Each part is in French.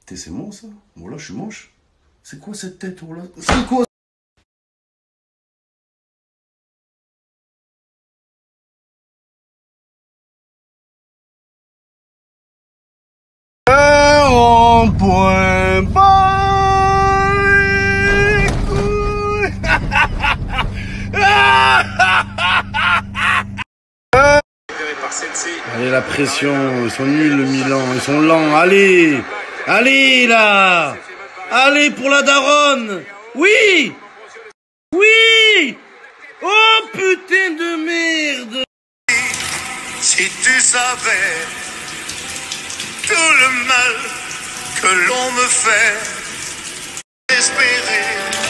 C'est bon ça? Bon là, je suis moche. C'est quoi cette tête? Oh là? C'est quoi? Un rond-point bas les couilles. Allez, la pression, ils sont nuls le Milan, ils sont lents, allez! Allez là! Allez pour la daronne! Oui! Oui! Oh putain de merde! Si tu savais tout le mal que l'on me fait espérer.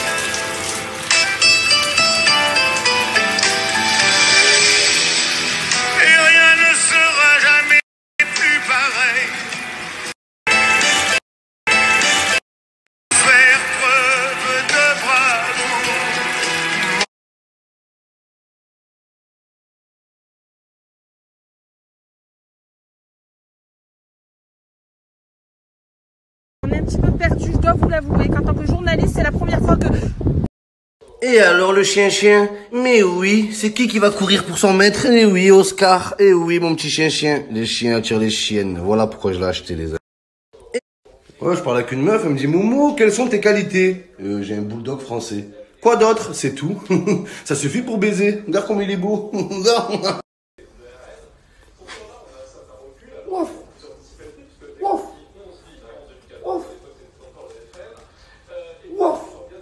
Et rien ne sera jamais plus pareil. Faire preuve de bravoure. On est un petit peu perdu, je dois vous l'avouer, qu'en tant que journaliste, c'est la première fois que... Et alors le chien-chien? Mais oui, c'est qui va courir pour son maître? Eh oui, Oscar. Eh oui, mon petit chien-chien. Les chiens attirent les chiennes. Voilà pourquoi je l'ai acheté, les amis. Ouais, je parle avec une meuf, elle me dit, Momo, quelles sont tes qualités? J'ai un bulldog français. Quoi d'autre? C'est tout. Ça suffit pour baiser. Regarde comme il est beau. Ouf. Ouf. Ouf. Ouf.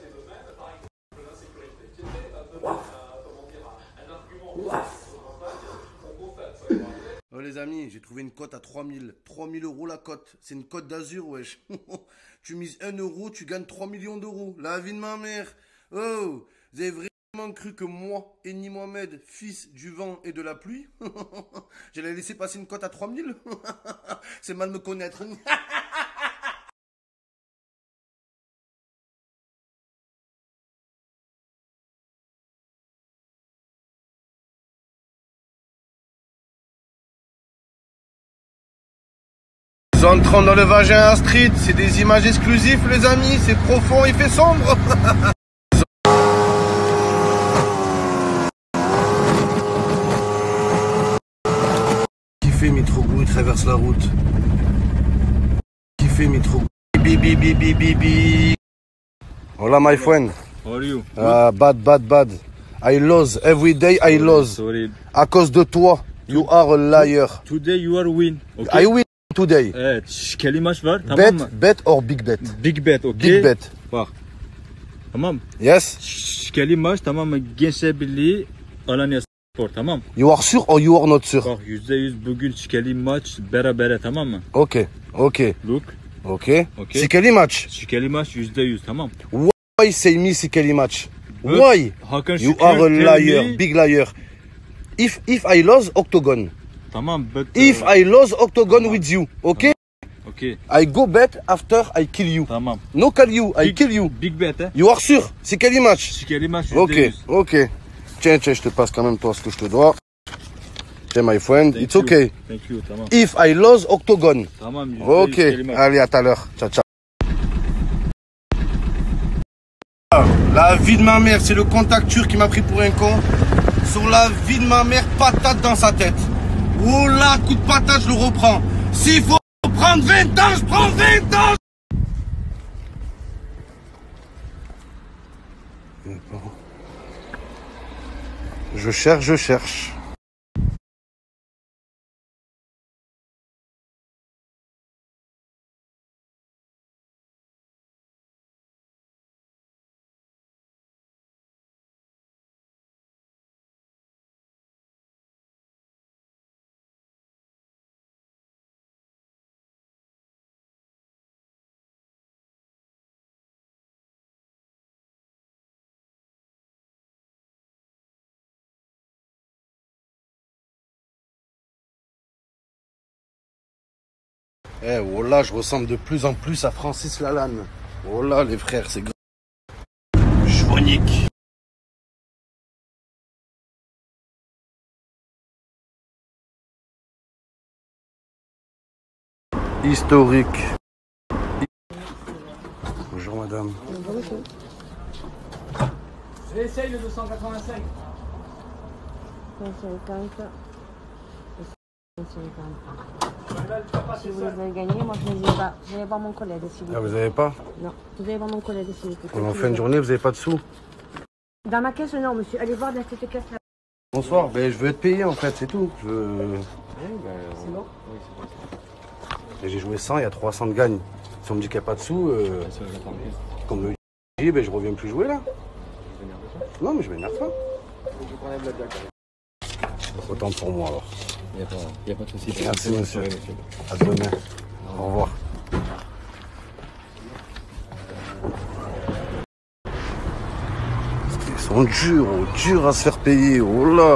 Oh les amis, j'ai trouvé une cote à 3000. 3000 € la cote. C'est une cote d'Azur, wesh. Tu mises 1 euro, tu gagnes 3 millions d'euros. La vie de ma mère. Oh, vous avez vraiment cru que moi, Eni Mohamed, fils du vent et de la pluie, j'allais laisser passer une cote à 3000? C'est mal me connaître. Nous entrons dans le vagin street, c'est des images exclusives les amis, c'est profond, il fait sombre. Qui fait Mitroglou, il traverse la route. Qui fait Mitroglou? Bibi bibi bibi. Hola my friend. How are you? Bad. I lose every day, I lose. Sorry. À cause de toi, you are a liar. Today you are win. Okay? I win today. Evet, şikeli maç var. Tamam Bet, mı? bet or big bet? Big bet, okay? Big bet. Bak. Tamam. Yes. Şikeli maç, tamam mı? Gençler Birliği Alanya Spor, tamam. You are sure or you are not sure? Bak %100 bugün şikeli maç berabere, tamam mı? Okay. Look. Okay. Okay. Sikeli match. Şikeli maç %100, tamam. Why say me Sikeli match? But Why? Hakan You Şükür are a tell liar, me- big liar. If I lose, octagon. Tamam, but If I lose, octagon with you. Okay? okay. I go bet after I kill you. Tamam. No kill you, I kill you. Big bet, he. You are sure? Sikeli match. Şikeli maç %100. Ok. Tiens, je te passe quand même toi ce que je te dois. Tiens, my friend, Thank it's you. okay. Thank you, tamam. If I lose, octagon. Tamam, %100 Ok, şikeli maç. allez, à tout à l'heure. Ciao, ciao. La vie de ma mère, c'est le contact turc qui m'a pris pour un con. Sur la vie de ma mère, patate dans sa tête. Oh là, coup de patate, je le reprends. S'il faut prendre 20 ans, je prends 20 ans. Je cherche. Eh, oh là, je ressemble de plus en plus à Francis Lalanne. Oh là, les frères, c'est grave. Chouanique. Historique. Bonjour madame. Bonjour monsieur. J'essaye le 285. 150. 150. Si vous les avez gagnés, moi je ne les ai pas. Je vais voir mon collègue s'il vous plaît. Ah, vous avez pas? Non, vous allez voir mon collègue s'il vous plaît. En fin de journée, vous avez pas de sous? Dans ma caisse, non monsieur. Allez voir dans cette caisse là. Bonsoir, ben, je veux être payé en fait, c'est tout. C'est bon? Et j'ai joué 100, il y a 300 de gagne. Si on me dit qu'il n'y a pas de sous, comme me dit, ben, je reviens plus jouer là. Non, mais je m'énerve pas. Autant pour moi alors. Il n'y a pas de souci. Merci monsieur. À demain. Au revoir. Ils sont durs à se faire payer. Oh là.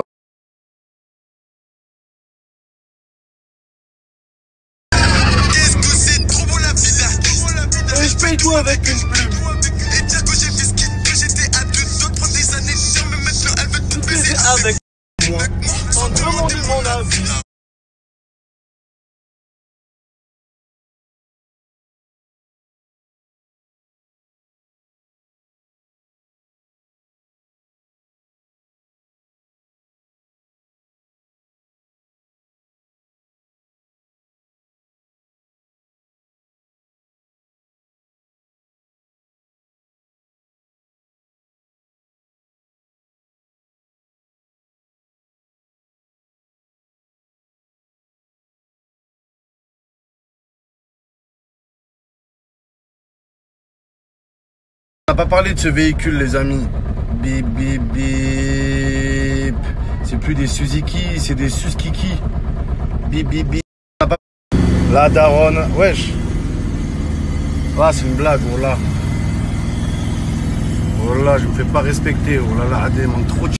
Qu'est-ce que c'est trop beau la vida. Et je paye tout avec une plume. Et dire que j'ai fait ce que j'étais à 2 doigts de prendre des années de chien, mais maintenant elle veut tout baiser avec moi. Sans demander mon avis. On n'a pas parlé de ce véhicule les amis. Bip bip bip. C'est plus des Suzuki, c'est des Suskiki. Bip bip bip. La daronne. Wesh. Ah c'est une blague, oh là. Oh là, je me fais pas respecter. Oh là là, elle demande trop de